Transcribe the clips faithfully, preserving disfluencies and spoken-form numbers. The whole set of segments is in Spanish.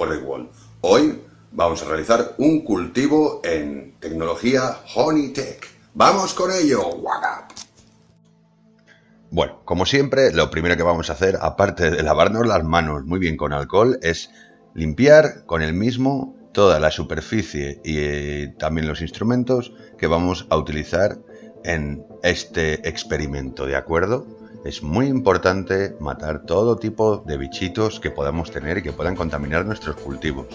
Sporewall. Hoy vamos a realizar un cultivo en tecnología Honeytech. ¡Vamos con ello! ¡Guaca! Bueno, como siempre, lo primero que vamos a hacer, aparte de lavarnos las manos muy bien con alcohol, es limpiar con el mismo toda la superficie y eh, también los instrumentos que vamos a utilizar en este experimento, ¿de acuerdo? Es muy importante matar todo tipo de bichitos que podamos tener y que puedan contaminar nuestros cultivos.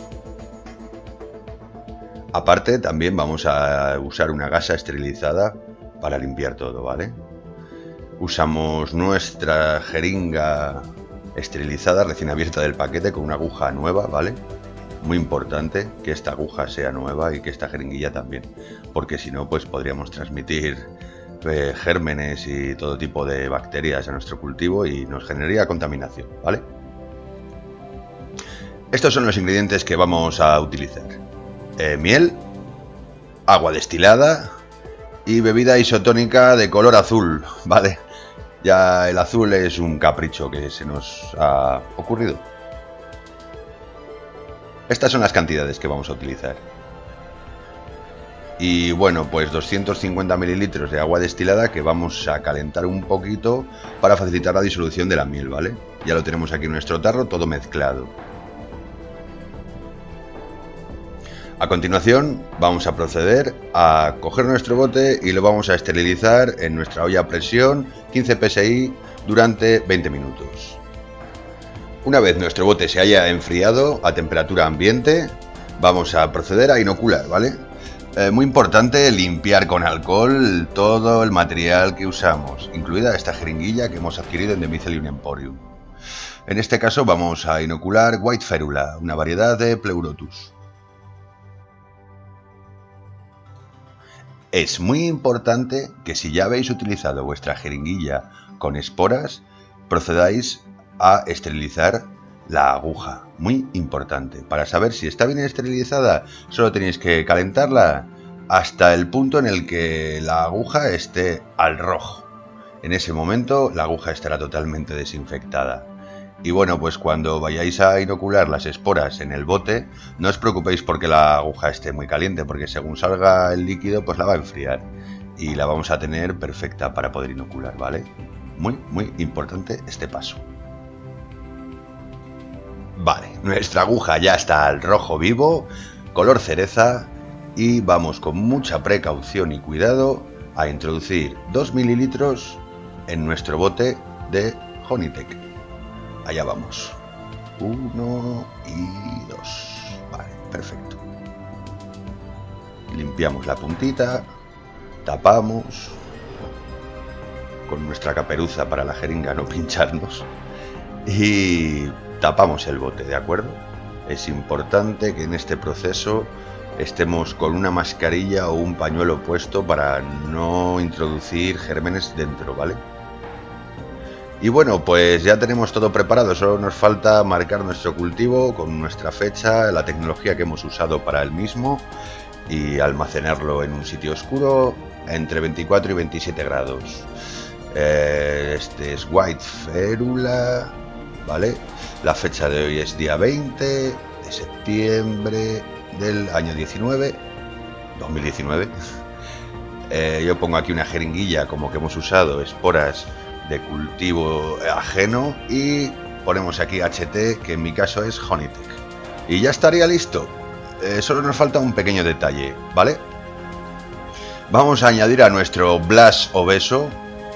Aparte, también vamos a usar una gasa esterilizada para limpiar todo, ¿vale? Usamos nuestra jeringa esterilizada recién abierta del paquete con una aguja nueva, ¿vale? Muy importante que esta aguja sea nueva y que esta jeringuilla también, porque si no, pues podríamos transmitir eh, gérmenes y todo tipo de bacterias a nuestro cultivo y nos generaría contaminación, ¿vale? Estos son los ingredientes que vamos a utilizar: eh, miel, agua destilada y bebida isotónica de color azul, ¿vale? Ya el azul es un capricho que se nos ha ocurrido. Estas son las cantidades que vamos a utilizar. Y bueno, pues doscientos cincuenta mililitros de agua destilada que vamos a calentar un poquito para facilitar la disolución de la miel, ¿vale? Ya lo tenemos aquí en nuestro tarro todo mezclado. A continuación vamos a proceder a coger nuestro bote y lo vamos a esterilizar en nuestra olla a presión quince P S I durante veinte minutos. Una vez nuestro bote se haya enfriado a temperatura ambiente, vamos a proceder a inocular, ¿vale? Eh, muy importante limpiar con alcohol todo el material que usamos, incluida esta jeringuilla que hemos adquirido en The Mycelium Emporium. En este caso vamos a inocular White Ferula, una variedad de Pleurotus. Es muy importante que si ya habéis utilizado vuestra jeringuilla con esporas, procedáis a esterilizar la aguja. Muy importante. Para saber si está bien esterilizada, solo tenéis que calentarla hasta el punto en el que la aguja esté al rojo. En ese momento la aguja estará totalmente desinfectada. Y bueno, pues cuando vayáis a inocular las esporas en el bote, no os preocupéis porque la aguja esté muy caliente, porque según salga el líquido, pues la va a enfriar y la vamos a tener perfecta para poder inocular, ¿vale? Muy, muy importante este paso. Vale, nuestra aguja ya está al rojo vivo, color cereza, y vamos con mucha precaución y cuidado a introducir dos mililitros en nuestro bote de Honeytech. Allá vamos. Uno y dos. Vale, perfecto. Limpiamos la puntita, tapamos con nuestra caperuza para la jeringa no pincharnos y tapamos el bote, ¿de acuerdo? Es importante que en este proceso estemos con una mascarilla o un pañuelo puesto para no introducir gérmenes dentro, ¿vale? Y bueno, pues ya tenemos todo preparado, solo nos falta marcar nuestro cultivo con nuestra fecha, la tecnología que hemos usado para el mismo y almacenarlo en un sitio oscuro entre veinticuatro y veintisiete grados. Eh, este es White Ferula, ¿vale? La fecha de hoy es día veinte de septiembre del año diecinueve, dos mil diecinueve. Eh, yo pongo aquí una jeringuilla como que hemos usado esporas de cultivo ajeno y ponemos aquí H T, que en mi caso es Honeytech, y ya estaría listo. Eh, solo nos falta un pequeño detalle, ¿vale? Vamos a añadir a nuestro Blas obeso,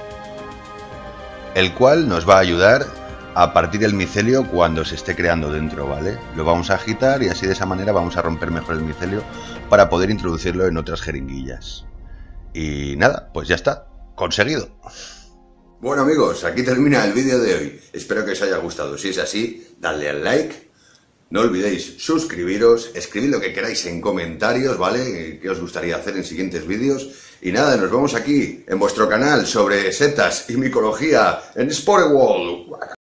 el cual nos va a ayudar a partir el micelio cuando se esté creando dentro, ¿vale? Lo vamos a agitar y así de esa manera vamos a romper mejor el micelio para poder introducirlo en otras jeringuillas. Y nada, pues ya está, conseguido. Bueno amigos, aquí termina el vídeo de hoy. Espero que os haya gustado. Si es así, dadle al like. No olvidéis suscribiros, escribid lo que queráis en comentarios, ¿vale? ¿Qué os gustaría hacer en siguientes vídeos? Y nada, nos vemos aquí en vuestro canal sobre setas y micología en Sporewall.